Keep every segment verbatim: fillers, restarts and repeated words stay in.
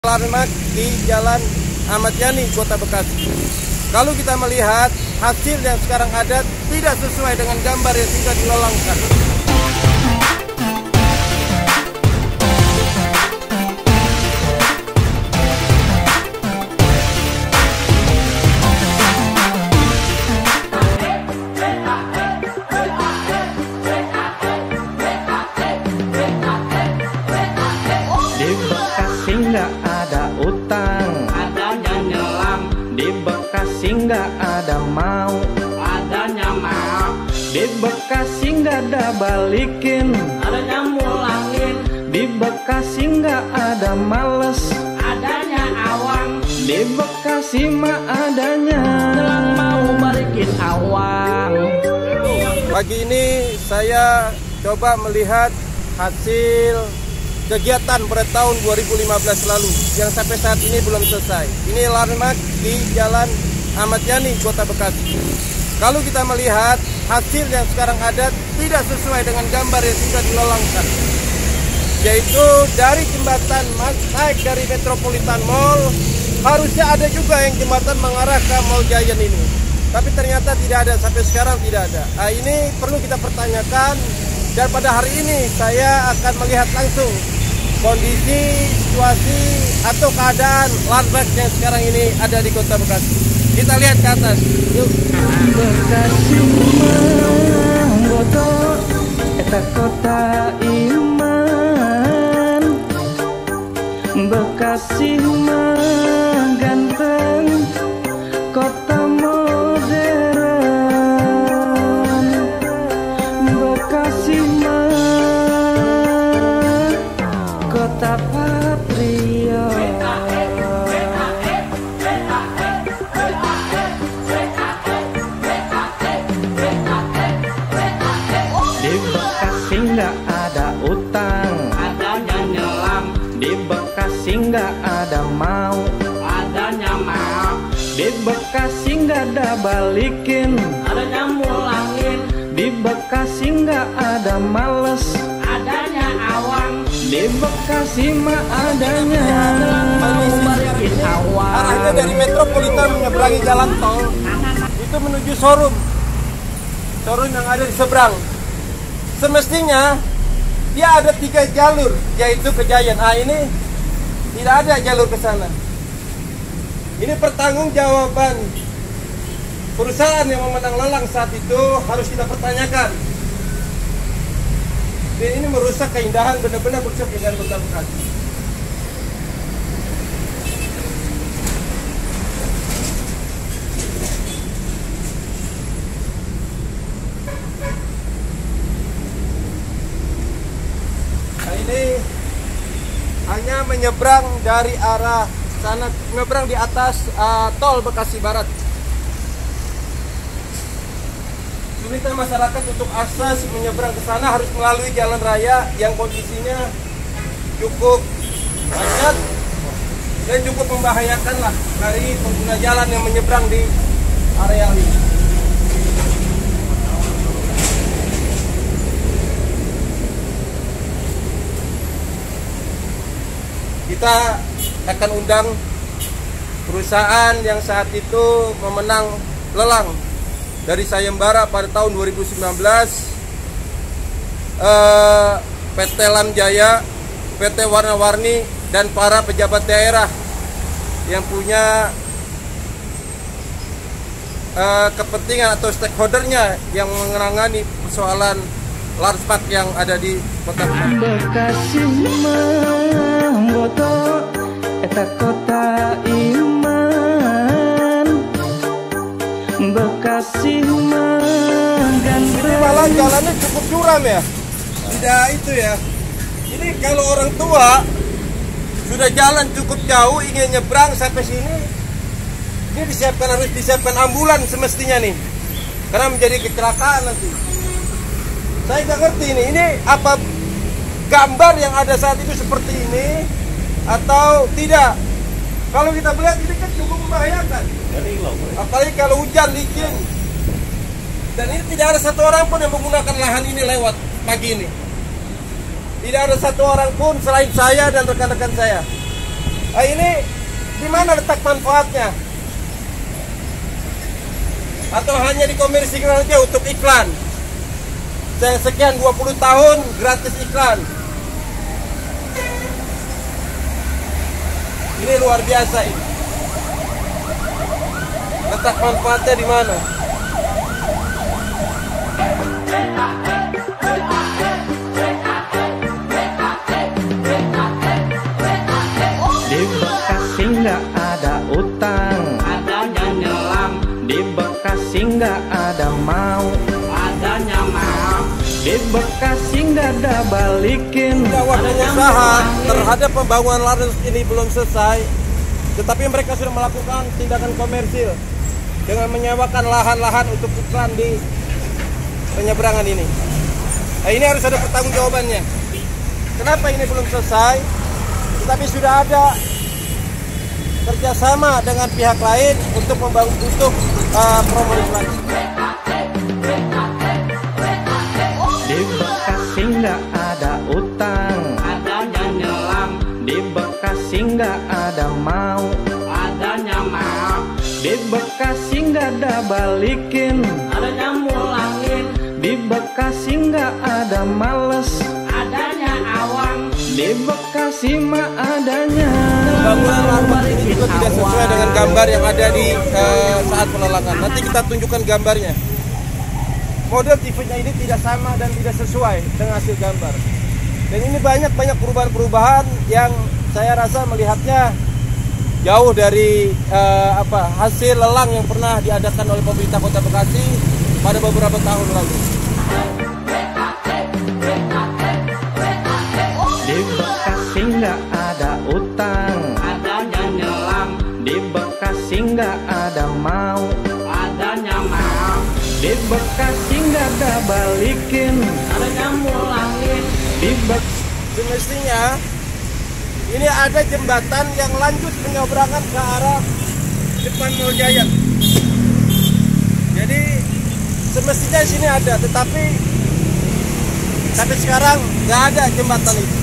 Landmark di Jalan Ahmad Yani, Kota Bekasi. Kalau kita melihat hasil yang sekarang ada tidak sesuai dengan gambar yang sudah dilolangkan. Di Bekasi nggak ada utang, adanya nyelam. di Bekasi nggak ada mau, Adanya mau, di Bekasi nggak ada balikin, adanya mulangin. di Bekasi nggak ada males, Adanya awang, di Bekasi mah adanya nyelam mau balikin awang. Pagi ini saya coba melihat hasil kegiatan pada tahun dua ribu lima belas lalu yang sampai saat ini belum selesai. Ini landmark di Jalan Ahmad Yani, Kota Bekasi. Kalau kita melihat hasil yang sekarang ada tidak sesuai dengan gambar yang sudah dilolangkan, yaitu dari jembatan naik dari Metropolitan Mall, harusnya ada juga yang jembatan mengarah ke Mall Giant ini, tapi ternyata tidak ada, sampai sekarang tidak ada. Nah, ini perlu kita pertanyakan, dan pada hari ini saya akan melihat langsung kondisi, situasi, atau keadaan landmark yang sekarang ini ada di Kota Bekasi. Kita lihat ke atas, yuk. Bekasi manggoto eta kota iman, Bekasi mah ganteng kota modern, Bekasi mah kota patriot. Di Bekasi nggak ada utang, Adanya nyelam, di Bekasi nggak ada mau, adanya mau, di Bekasi nggak ada balikin, adanya mulangin. di Bekasi nggak ada males, Adanya awang, di Bekasi mah adanya mau balikin awang. Arahnya dari Metropolitan menyeberangi jalan tol itu menuju showroom showroom yang ada di seberang. Semestinya dia ada tiga jalur, yaitu ke Giant. Ah, ini tidak ada jalur ke sana. Ini pertanggungjawaban perusahaan yang memenang lelang saat itu harus kita pertanyakan. Dan ini merusak keindahan, benar-benar merusak keindahan Kota Bekasi. Nah, ini hanya menyeberang dari arah sana, menyeberang di atas uh, tol Bekasi Barat. Sulitnya masyarakat untuk akses menyeberang ke sana harus melalui jalan raya yang kondisinya cukup macet dan cukup membahayakan lah dari pengguna jalan yang menyeberang di area ini. Kita akan undang perusahaan yang saat itu memenang lelang dari sayembara pada tahun dua ribu sembilan belas, eh, P T Lamjaya, P T Warna-Warni, dan para pejabat daerah yang punya eh, kepentingan atau stakeholdernya yang menangani persoalan landmark yang ada di Kota Bekasi. Bekasi manggoto eta kota iman, Bekasi mah Ini malah jalannya cukup curam ya. Tidak itu ya. Ini kalau orang tua sudah jalan cukup jauh ingin nyebrang sampai sini, ini disiapkan, harus disiapkan ambulan semestinya nih, karena menjadi kecelakaan nanti. Saya nggak ngerti ini, ini apa gambar yang ada saat itu seperti ini atau tidak? Kalau kita melihat ini kan cukup membahayakan, apalagi kalau hujan licin. Dan ini tidak ada satu orang pun yang menggunakan lahan ini lewat pagi ini. Tidak ada satu orang pun selain saya dan rekan-rekan saya. Nah, ini di mana letak manfaatnya? Atau hanya dikomersikan saja untuk iklan? Saya sekian dua puluh tahun gratis iklan. Ini luar biasa ini. Letak manfaatnya di mana? Di Bekasi nggak ada utang, adanya nyelam. di Bekasi nggak ada mau, Adanya maaf. di Bekasi nggak ada balikin. Bahwa pengusaha terhadap pembangunan Larnes ini belum selesai, tetapi mereka sudah melakukan tindakan komersil dengan menyewakan lahan-lahan untuk iklan di penyeberangan ini. Nah, ini harus ada pertanggungjawabannya. Kenapa ini belum selesai? Tetapi sudah ada kerjasama dengan pihak lain untuk membangun untuk uh, promo iklan. Di Bekasi nggak ada utang, Adanya nyelam. di Bekasi nggak ada mau, Adanya maaf. di Bekasi nggak ada balikin, Adanya mulangin. di Bekasi nggak ada males, Adanya awang. di Bekasi mah adanya. Bangunan Larnes ini juga tidak sesuai dengan gambar yang ada di uh, saat pelelangan. Nanti kita tunjukkan gambarnya. Model T V-nya ini tidak sama dan tidak sesuai dengan hasil gambar. Dan ini banyak-banyak perubahan-perubahan yang saya rasa melihatnya jauh dari uh, apa hasil lelang yang pernah diadakan oleh pemerintah Kota Bekasi pada beberapa tahun lalu. Di Bekasi nggak ada utang, Adanya nyelam. di Bekasi nggak ada mau, Adanya maaf. di Bekasi nggak ada balikin, Adanya mulangin. di Bekasi Semestinya ini ada jembatan yang lanjut penyeberangan ke arah depan Mall Giant. Jadi semestinya di sini ada, tetapi tapi sekarang nggak ada jembatan itu.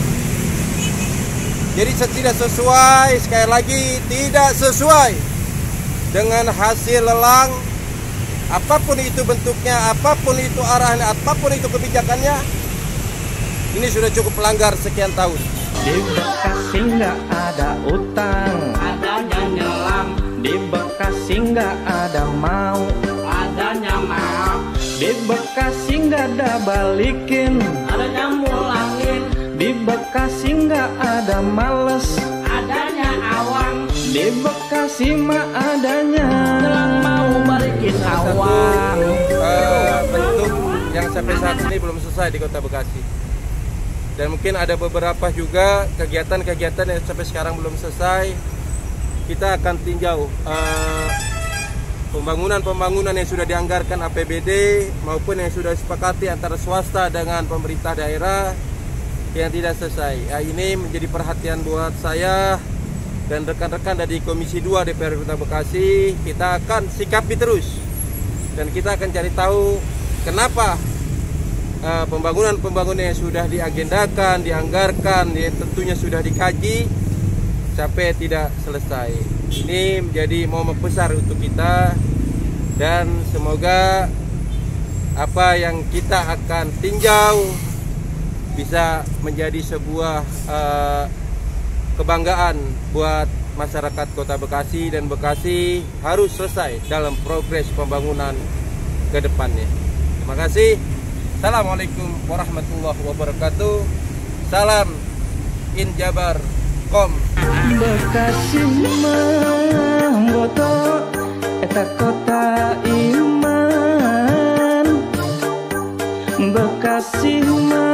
Jadi tidak sesuai, sekali lagi tidak sesuai dengan hasil lelang. Apapun itu bentuknya, apapun itu arahnya, apapun itu kebijakannya, ini sudah cukup pelanggar sekian tahun. di Bekasi nggak ada utang, Adanya nyelam. di Bekasi nggak ada mau, Adanya maaf. di Bekasi nggak ada balikin, Adanya mulangin. di Bekasi nggak ada males, Adanya awang. di Bekasi mah adanya. Mau balikin Satu awang. eh, bentuk yang sampai saat ini belum selesai di Kota Bekasi. Dan mungkin ada beberapa juga kegiatan-kegiatan yang sampai sekarang belum selesai. Kita akan tinjau eh, pembangunan-pembangunan yang sudah dianggarkan A P B D maupun yang sudah disepakati antara swasta dengan pemerintah daerah yang tidak selesai. Ya, ini menjadi perhatian buat saya dan rekan-rekan dari Komisi dua D P R Kota Bekasi. Kita akan sikapi terus dan kita akan cari tahu kenapa pembangunan-pembangunan yang sudah diagendakan, dianggarkan, yang tentunya sudah dikaji sampai tidak selesai. Ini menjadi momen besar untuk kita dan semoga apa yang kita akan tinjau bisa menjadi sebuah uh, kebanggaan buat masyarakat Kota Bekasi, dan Bekasi harus selesai dalam progres pembangunan ke depannya. Terima kasih. Assalamualaikum warahmatullahi wabarakatuh. Salam Injabar Kom. Bekasi mah boto eta kota iman, Bekasi mah